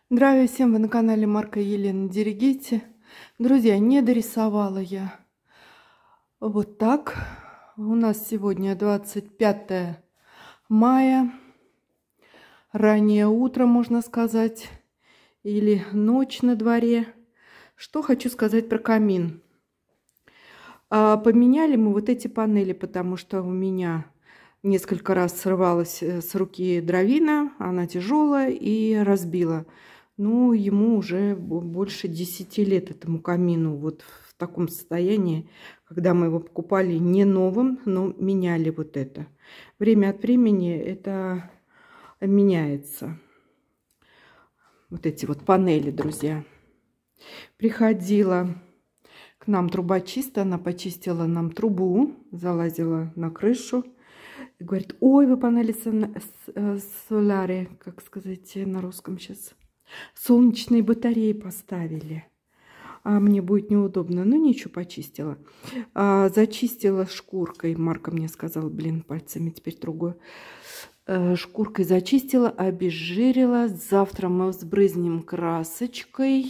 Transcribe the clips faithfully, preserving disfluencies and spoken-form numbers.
Здравия всем, вы на канале Марка Елена Дерегити. Друзья, не дорисовала я вот так. У нас сегодня двадцать пятое мая, раннее утро, можно сказать, или ночь на дворе. Что хочу сказать про камин. А, поменяли мы вот эти панели, потому что у меня несколько раз срывалась с руки дровина, она тяжелая и разбила. Ну, ему уже больше десяти лет, этому камину, вот в таком состоянии, когда мы его покупали не новым, но меняли вот это. Время от времени это меняется. Вот эти вот панели, друзья. Приходила к нам трубочист, она почистила нам трубу, залазила на крышу. И говорит: ой, вы панели соляри, как сказать на русском сейчас, солнечные батареи поставили. А мне будет неудобно. Ну, ничего, почистила. А, зачистила шкуркой. Марка мне сказала, блин, пальцами теперь трогаю. А, шкуркой зачистила, обезжирила. Завтра мы взбрызнем красочкой.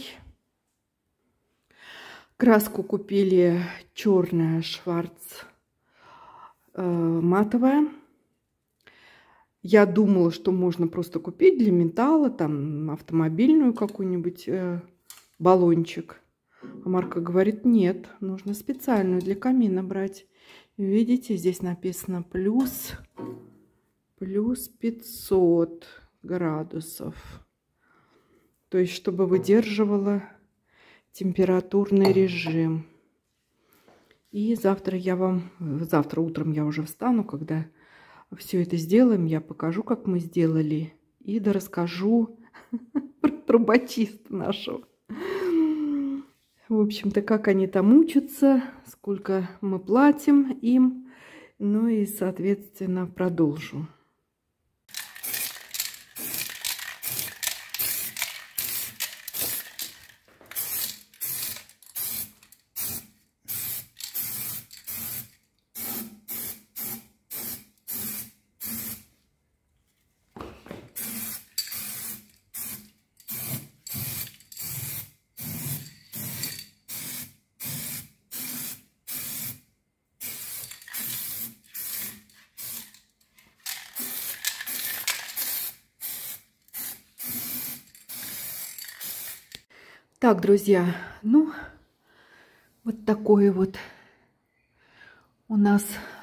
Краску купили черная, Шварц, э, матовая. Я думала, что можно просто купить для металла, там, автомобильную какую-нибудь э, баллончик. А Марка говорит, нет, нужно специальную для камина брать. Видите, здесь написано плюс, плюс пятьсот градусов. То есть, чтобы выдерживала температурный режим. И завтра я вам, завтра утром я уже встану, когда все это сделаем, я покажу, как мы сделали, и да расскажу про трубочиста нашего. В общем-то, как они там учатся, сколько мы платим им, ну и, соответственно, продолжу. Так, друзья, ну, вот такой вот у нас,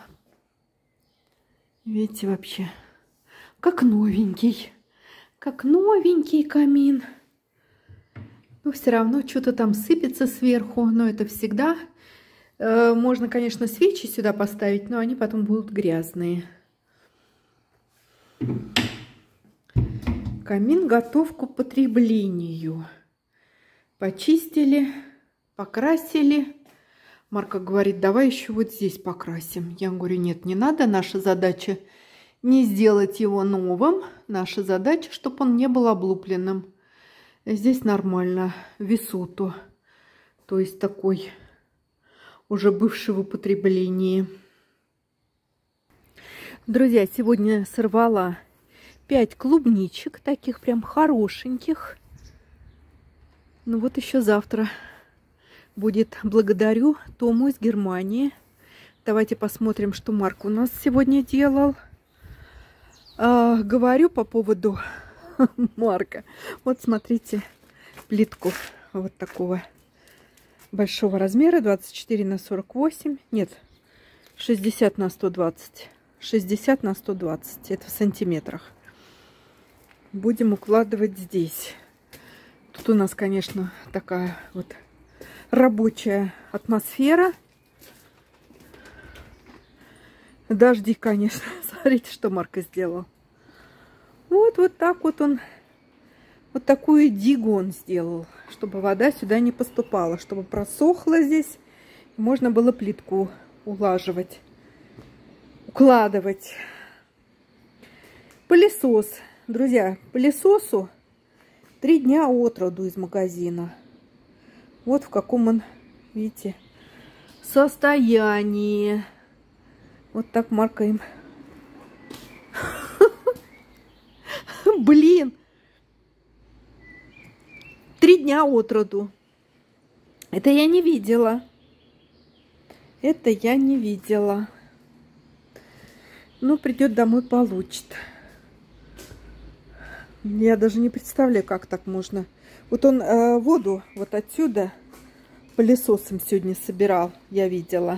видите, вообще, как новенький, как новенький камин. Но все равно что-то там сыпется сверху, но это всегда. Э, можно, конечно, свечи сюда поставить, но они потом будут грязные. Камин готов к употреблению. Почистили, покрасили. Марка говорит, давай еще вот здесь покрасим. Я говорю, нет, не надо. Наша задача не сделать его новым. Наша задача, чтобы он не был облупленным. Здесь нормально. Висоту. То есть такой уже бывший в употреблении. Друзья, сегодня сорвала пять клубничек. Таких прям хорошеньких. Ну вот еще завтра будет «Благодарю» Тому из Германии. Давайте посмотрим, что Марк у нас сегодня делал. А, говорю по поводу Марка. Вот смотрите, плитку вот такого большого размера, двадцать четыре на сорок восемь. Нет, шестьдесят на сто двадцать. шестьдесят на сто двадцать. Это в сантиметрах. Будем укладывать здесь. Тут у нас, конечно, такая вот рабочая атмосфера. Дожди, конечно. Смотрите, что Марка сделал. Вот, вот так вот он, вот такую дигу он сделал, чтобы вода сюда не поступала, чтобы просохла здесь, и можно было плитку улаживать, укладывать. Пылесос. Друзья, пылесосу три дня от роду из магазина. Вот в каком он, видите, состоянии. Вот так Марка им. Блин! Три дня от роду. Это я не видела. Это я не видела. Ну, придет домой, получит. Я даже не представляю, как так можно. Вот он э, воду вот отсюда пылесосом сегодня собирал, я видела.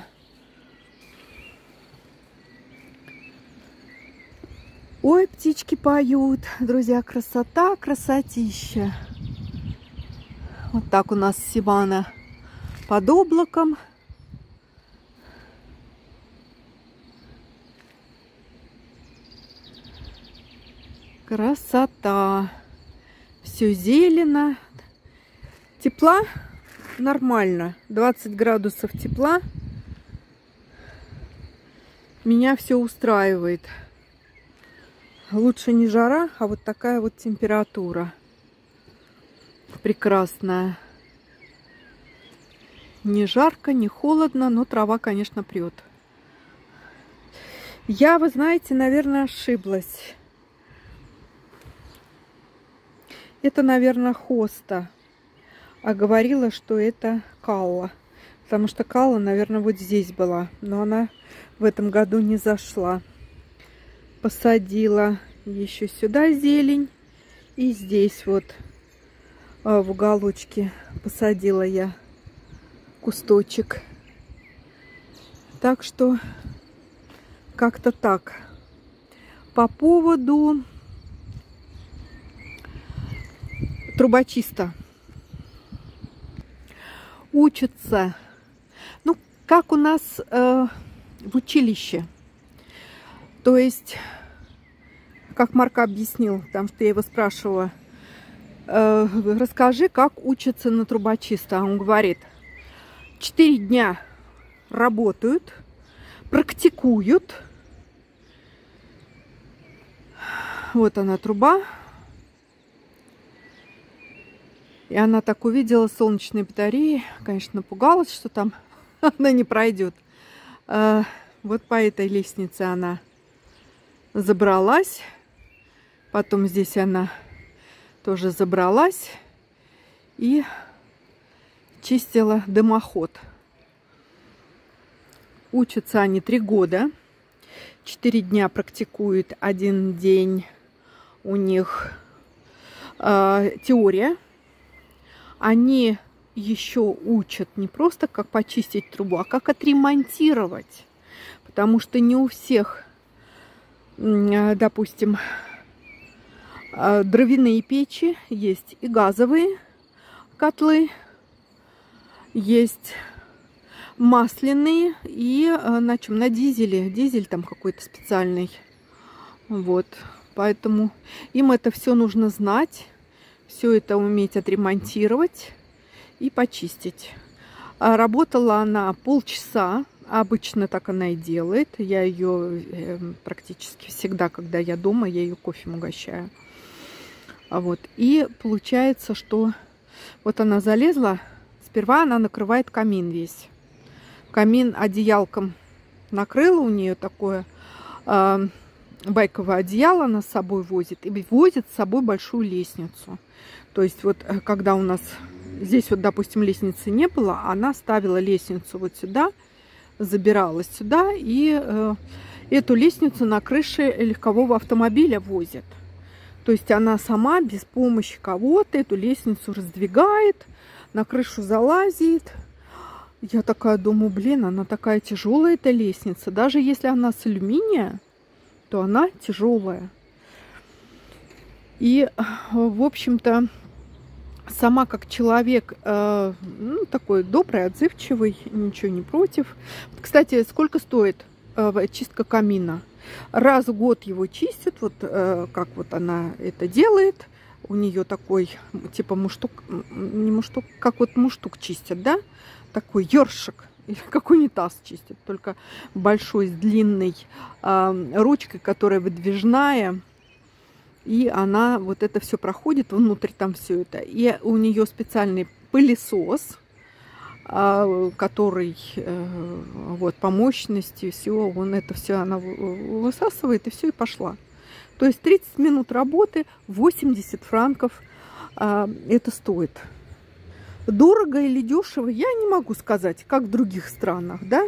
Ой, птички поют. Друзья, красота, красотища. Вот так у нас Сивана под облаком. Красота. Все зелено. Тепла нормально. двадцать градусов тепла. Меня все устраивает. Лучше не жара, а вот такая вот температура. Прекрасная. Не жарко, не холодно, но трава, конечно, прет. Я, вы знаете, наверное, ошиблась. Это, наверное, хоста. А говорила, что это калла. Потому что калла, наверное, вот здесь была. Но она в этом году не зашла. Посадила еще сюда зелень. И здесь вот в уголочке посадила я кусточек. Так что как-то так. По поводу трубочиста. Учатся. Ну, как у нас э, в училище. То есть, как Марк объяснил, потому что я его спрашивала, э, расскажи, как учатся на трубочиста. Он говорит, четыре дня работают, практикуют. Вот она, труба. И она так увидела солнечные батареи. Конечно, напугалась, что там она не пройдет. А, вот по этой лестнице она забралась. Потом здесь она тоже забралась. И чистила дымоход. Учатся они три года. Четыре дня практикуют. Один день у них э, теория. Они еще учат не просто как почистить трубу, а как отремонтировать. Потому что не у всех, допустим, дровяные печи, есть и газовые котлы, есть масляные и на чем? На дизеле. Дизель там какой-то специальный. Вот. Поэтому им это все нужно знать. Все это уметь отремонтировать и почистить. Работала она полчаса. Обычно так она и делает. Я ее практически всегда, когда я дома, я ее кофем угощаю. Вот. И получается, что вот она залезла. Сперва она накрывает камин весь. Камин одеялком накрыла, у нее такое э, байковое одеяло она с собой возит. И возит с собой большую лестницу. То есть вот когда у нас здесь вот, допустим, лестницы не было, она ставила лестницу вот сюда, забиралась сюда и э, эту лестницу на крыше легкового автомобиля возит. То есть она сама без помощи кого-то эту лестницу раздвигает, на крышу залазит. Я такая думаю, блин, она такая тяжелая, эта лестница. Даже если она с алюминия, то она тяжелая. И, в общем-то, сама как человек, э, ну, такой добрый, отзывчивый, ничего не против. Кстати, сколько стоит э, чистка камина? Раз в год его чистят, вот э, как вот она это делает. У нее такой, типа муштук, не муштук, как вот муштук чистят, да? Такой ёршик, или как унитаз чистят, только большой, с длинной э, ручкой, которая выдвижная. И она вот это все проходит, внутрь там все это. И у нее специальный пылесос, который вот по мощности все, он это все она высасывает, и все, и пошла. То есть тридцать минут работы, восемьдесят франков это стоит. Дорого или дешево, я не могу сказать, как в других странах, да.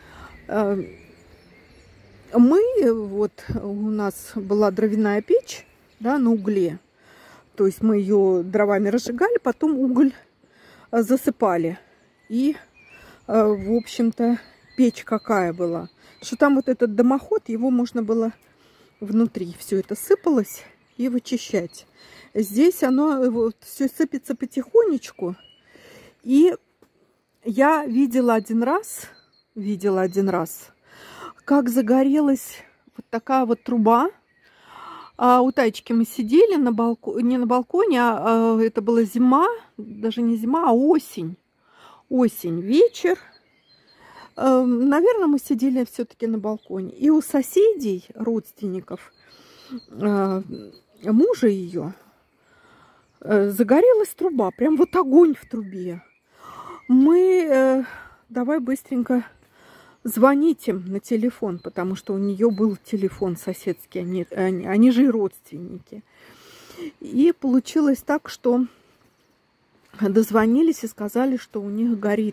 Мы, вот у нас была дровяная печь, да, на угле. То есть мы ее дровами разжигали, потом уголь засыпали. И, в общем-то, печь какая была. Что там вот этот дымоход, его можно было внутри. Все это сыпалось и вычищать. Здесь оно вот все сыпется потихонечку. И я видела один раз, видела один раз, как загорелась вот такая вот труба. А у Таечки мы сидели на балконе, не на балконе, а, а это была зима, даже не зима, а осень. Осень, вечер. А, наверное, мы сидели все-таки на балконе. И у соседей, родственников, а, мужа ее, а, загорелась труба. Прям вот огонь в трубе. Мы а, давай быстренько звонить им на телефон, потому что у нее был телефон соседский, они, они, они же и родственники. И получилось так, что дозвонились и сказали, что у них горит.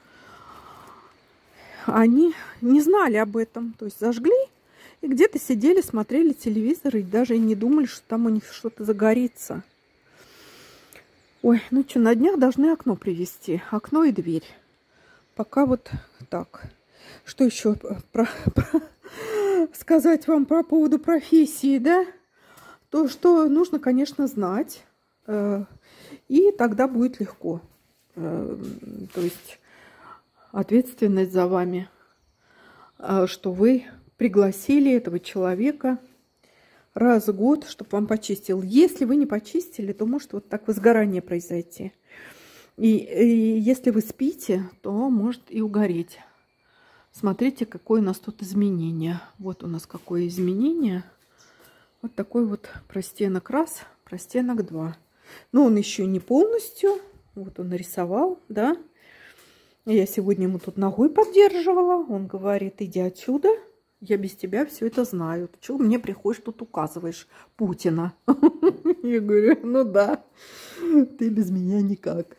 Они не знали об этом, то есть зажгли и где-то сидели, смотрели телевизор и даже не думали, что там у них что-то загорится. Ой, ну что, на днях должны окно привезти, окно и дверь. Пока вот так. Что еще про, про, сказать вам по поводу профессии, да? То, что нужно, конечно, знать, э, и тогда будет легко. Э, то есть ответственность за вами, э, что вы пригласили этого человека раз в год, чтобы вам почистил. Если вы не почистили, то может вот так возгорание произойти. И, и если вы спите, то может и угореть. Смотрите, какое у нас тут изменение. Вот у нас какое изменение. Вот такой вот простенок раз, простенок два. Но он еще не полностью. Вот он нарисовал, да. Я сегодня ему тут ногой поддерживала. Он говорит, иди отсюда. Я без тебя все это знаю. Ты чего мне приходишь, тут указываешь Путина? Я говорю, ну да, ты без меня никак.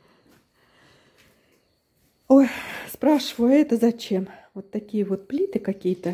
Ой, спрашиваю, а это зачем? Вот такие вот плиты какие-то.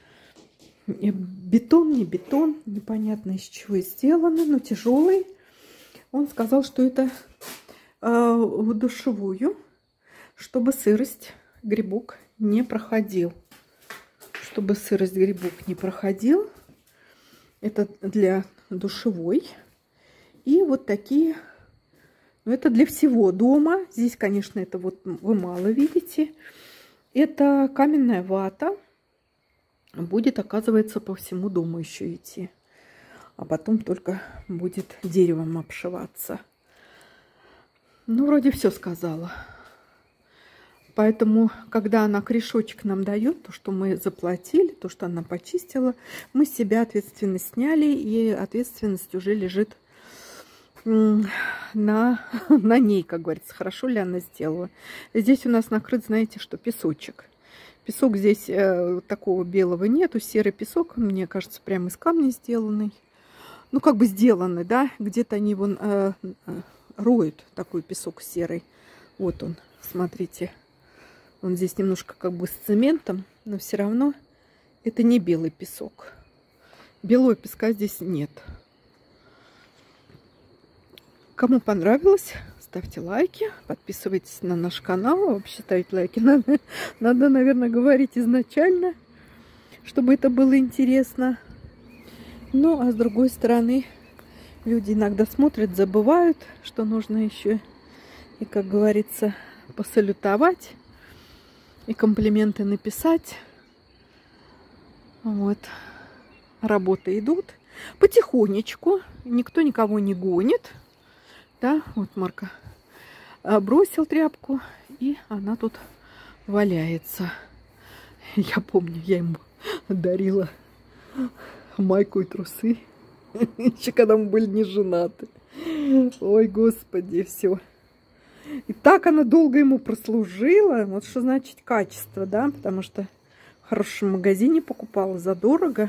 Бетон, не бетон, непонятно из чего сделаны, но тяжелый. Он сказал, что это э, в душевую, чтобы сырость, грибок не проходил. Чтобы сырость, грибок не проходил. Это для душевой. И вот такие... Но это для всего дома. Здесь, конечно, это вот вы мало видите. Это каменная вата. Будет, оказывается, по всему дому еще идти. А потом только будет деревом обшиваться. Ну, вроде все сказала. Поэтому, когда она корешочек нам дает, то, что мы заплатили, то, что она почистила, мы с себя ответственность сняли, и ответственность уже лежит на, на ней, как говорится, хорошо ли она сделала. Здесь у нас накрыт, знаете, что песочек. Песок здесь э, такого белого нету, серый песок, мне кажется, прямо из камня сделанный. Ну, как бы сделанный, да, где-то они его э, э, роют, такой песок серый. Вот он, смотрите. Он здесь немножко как бы с цементом, но все равно это не белый песок. Белого песка здесь нет. Кому понравилось, ставьте лайки, подписывайтесь на наш канал. Вообще ставить лайки надо, надо, наверное, говорить изначально, чтобы это было интересно. Ну, а с другой стороны, люди иногда смотрят, забывают, что нужно еще и, как говорится, посалютовать и комплименты написать. Вот. Работы идут потихонечку, никто никого не гонит. Да, вот Марка бросил тряпку, и она тут валяется. Я помню, я ему дарила майку и трусы, еще когда мы были не женаты. Ой, господи, все. И так она долго ему прослужила. Вот что значит качество, да, потому что в хорошем магазине покупала задорого.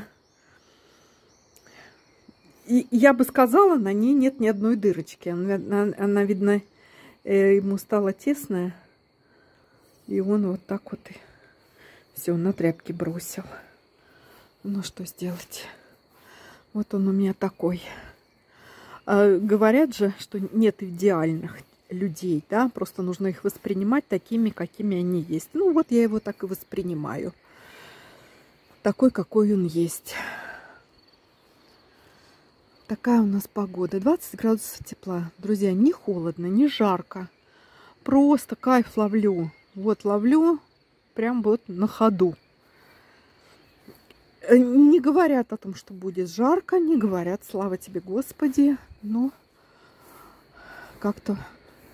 И я бы сказала, на ней нет ни одной дырочки. Она, она, она видно, ему стало тесно, и он вот так вот и все на тряпки бросил. Ну что сделать? Вот он у меня такой. А, говорят же, что нет идеальных людей, да, просто нужно их воспринимать такими, какими они есть. Ну вот я его так и воспринимаю. Такой, какой он есть. Такая у нас погода. двадцать градусов тепла. Друзья, не холодно, не жарко. Просто кайф ловлю. Вот ловлю прям вот на ходу. Не говорят о том, что будет жарко, не говорят, слава тебе, Господи. Но как-то...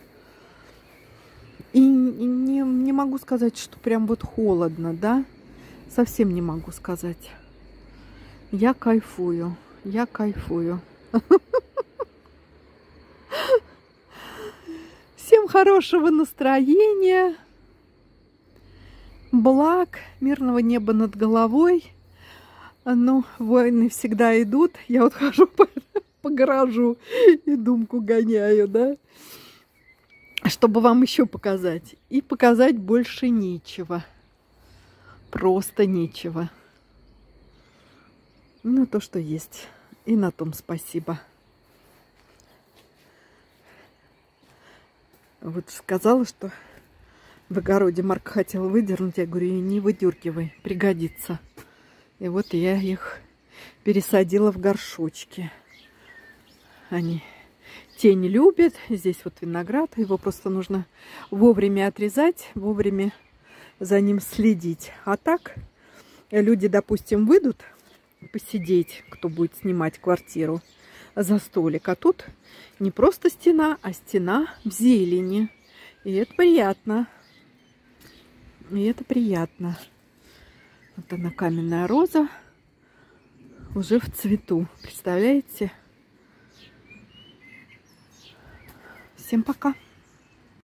И не, не могу сказать, что прям вот холодно, да? Совсем не могу сказать. Я кайфую. Я кайфую. Всем хорошего настроения. Благ, мирного неба над головой. Ну, войны всегда идут. Я вот хожу по, по гаражу и думку гоняю, да? Чтобы вам еще показать. И показать больше нечего. Просто нечего. Ну, то, что есть. И на том спасибо. Вот сказала, что в огороде Марк хотел выдернуть. Я говорю, не выдергивай, пригодится. И вот я их пересадила в горшочки. Они тень любят. Здесь вот виноград. Его просто нужно вовремя отрезать, вовремя за ним следить. А так люди, допустим, выйдут посидеть, кто будет снимать квартиру, за столик. А тут не просто стена, а стена в зелени. И это приятно. И это приятно. Вот она, каменная роза, уже в цвету. Представляете? Всем пока.